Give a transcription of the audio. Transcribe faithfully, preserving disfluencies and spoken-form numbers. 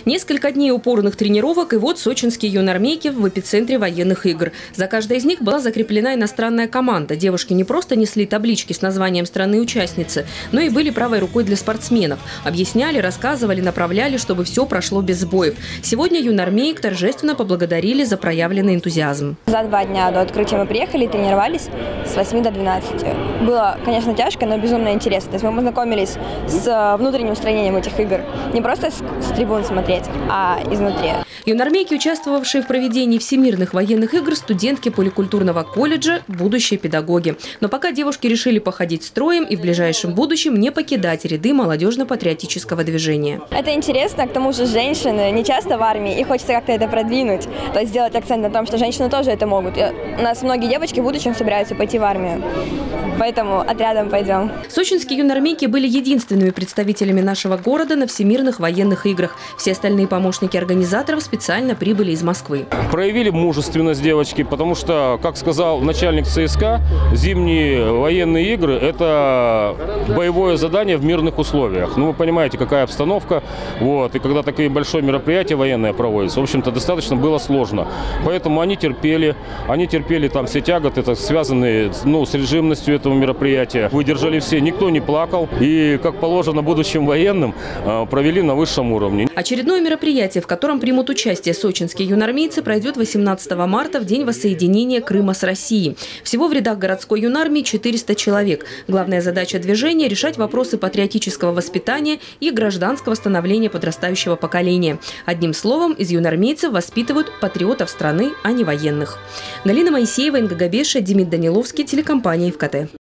Несколько дней упорных тренировок, и вот сочинские юнормейки в эпицентре военных игр. За каждой из них была закреплена иностранная команда. Девушки не просто несли таблички с названием страны-участницы, но и были правой рукой для спортсменов. Объясняли, рассказывали, направляли, чтобы все прошло без сбоев. Сегодня юнормеек торжественно поблагодарили за проявленный энтузиазм. За два дня до открытия мы приехали и тренировались с восьми до двенадцати. Было, конечно, тяжко, но безумно интересно. То есть мы познакомились с внутренним строением этих игр. Не просто с, с трибун смотреть, а изнутри. Юнормейки, участвовавшие в проведении всемирных военных игр, студентки поликультурного колледжа, будущие педагоги. Но пока девушки решили походить строем и в ближайшем будущем не покидать ряды молодежно-патриотического движения. Это интересно, к тому же женщины не часто в армии, и хочется как-то это продвинуть. То есть сделать акцент на том, что женщины тоже это могут. И у нас многие девочки в будущем собираются пойти в армию. Поэтому отрядом пойдем. Сочинские юнормейки были единственными представителями нашего города на всемирных военных играх. Все остальные помощники организаторов специально прибыли из Москвы. Проявили мужественность девочки, потому что, как сказал начальник ЦСКА, зимние военные игры – это боевое задание в мирных условиях. Ну, вы понимаете, какая обстановка. Вот, и когда такие большие мероприятия военные проводятся, в общем-то, достаточно было сложно. Поэтому они терпели, они терпели там все тяготы, это связанные ну, с режимностью этого мероприятия. Выдержали все, никто не плакал. И, как положено будущим военным, провели на высшем уровне. Очередное мероприятие, в котором примут участие сочинские юнормейцы, пройдет восемнадцатого марта, в день воссоединения Крыма с Россией. Всего в рядах городской юнармии четыреста человек. Главная задача движения – решать вопросы патриотического воспитания и гражданского становления подрастающего поколения. Одним словом, из юнормейцев воспитывают патриотов страны, а не военных. Галина Моисеева, Инга Габеша, Демид Даниловский, телекомпания ФКТ.